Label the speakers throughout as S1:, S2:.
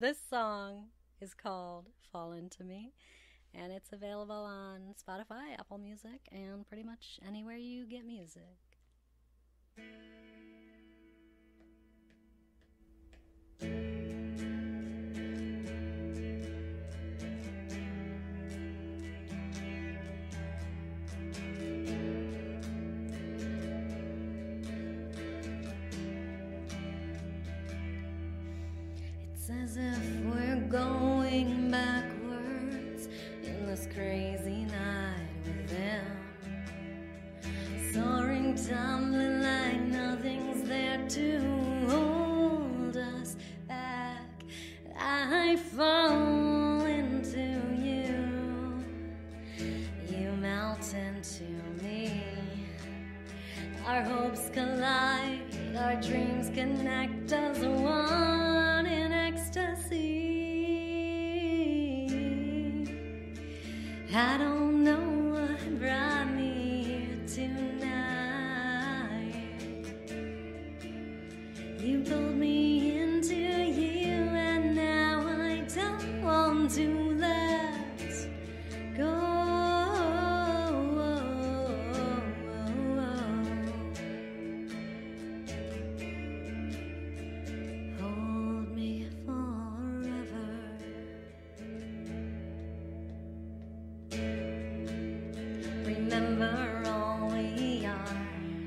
S1: This song is called Fall Into Me, and it's available on Spotify, Apple Music, and pretty much anywhere you get music. It's as if we're going backwards in this crazy night with them, soaring, tumbling like nothing's there to hold us back. I fall into you, you melt into me. Our hopes collide, our dreams connect as one in ecstasy. I don't know what brought me here tonight. You pulled me into you, and now I don't want to let go. Remember all we are,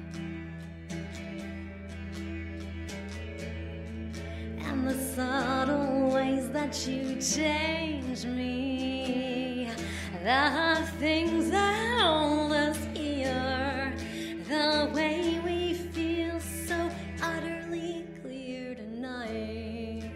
S1: and the subtle ways that you change me, the things that hold us here, the way we feel so utterly clear tonight.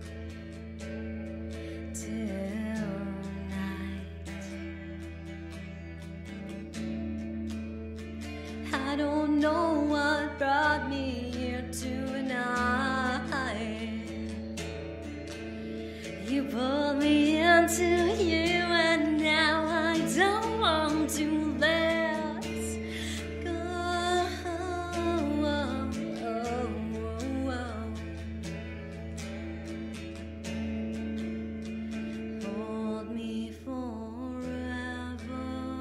S1: I don't know what brought me here tonight. You pulled me into you, and now I don't want to let go. Hold me forever.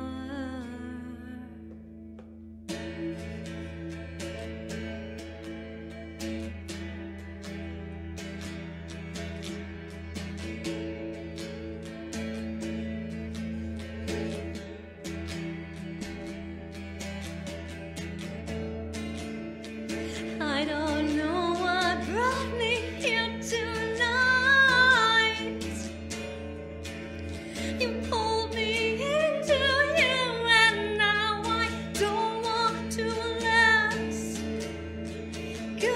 S1: I don't know what brought me here tonight. You pulled me into you, and now I don't want to let go.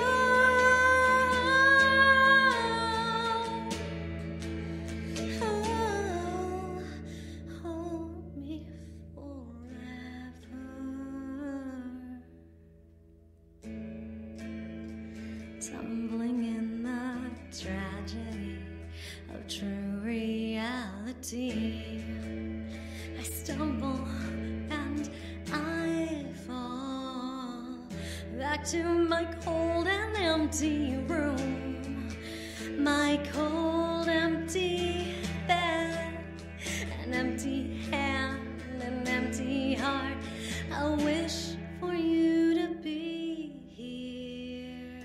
S1: Oh, hold me forever. Tumbling in the tragedy of true reality, I stumble and I fall back to my cold and empty room, my cold empty bed, an empty hand, an empty heart. I wish for you to be here,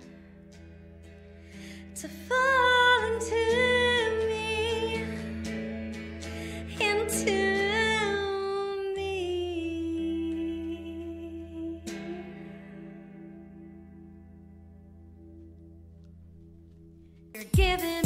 S1: to fall into me, into me. You're giving